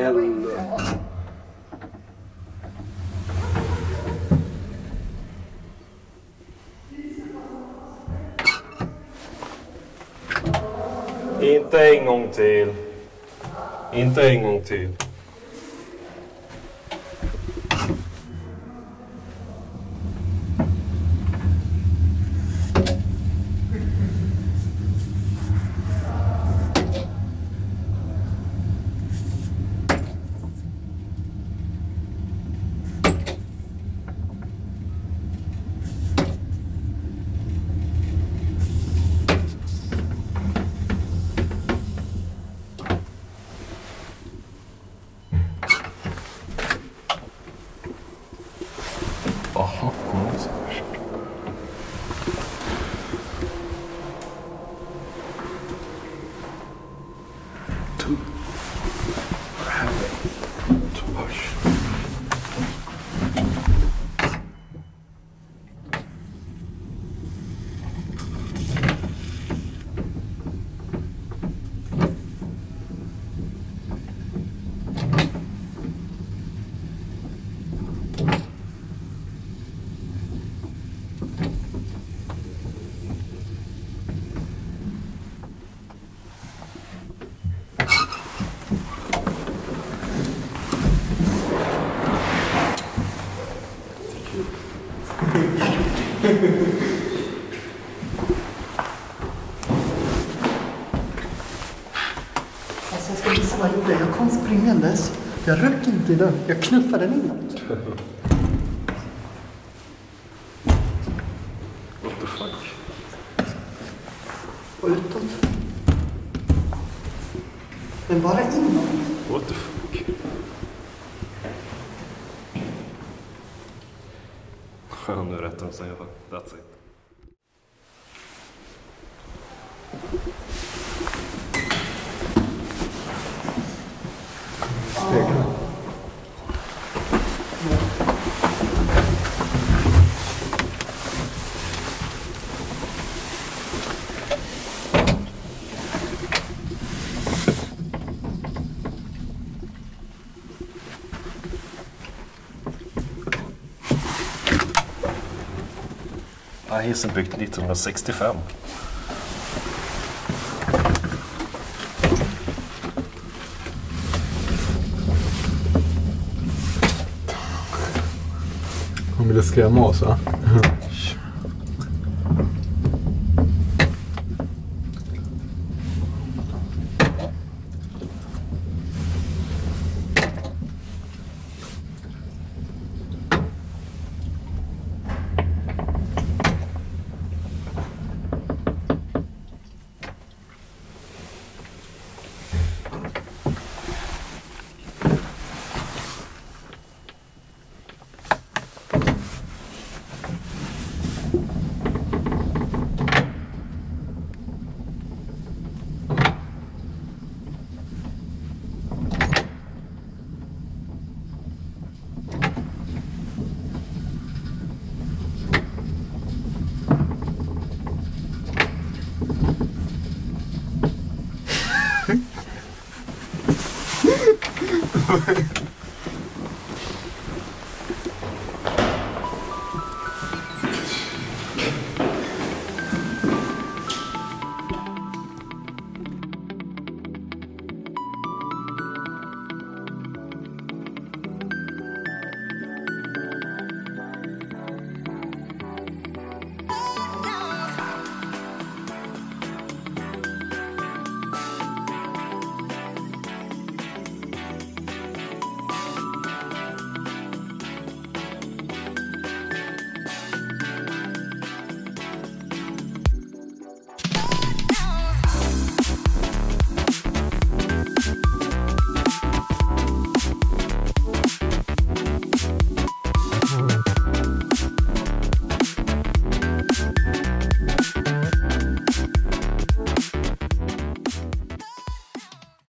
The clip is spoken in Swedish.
snäll. Inte en gång till. Inte en gång till. Jaha, så först. Alltså jag ska visa vad jag gjorde. Jag kom springandes. Jag röck inte i den. Jag knuffade den inåt. What the fuck? Och utåt. Men bara inåt. What the fuck? Ja, nu rättar de sig. That's it. Speglar. Ja, hissen byggt 1965. Hon ville skrämma oss, va?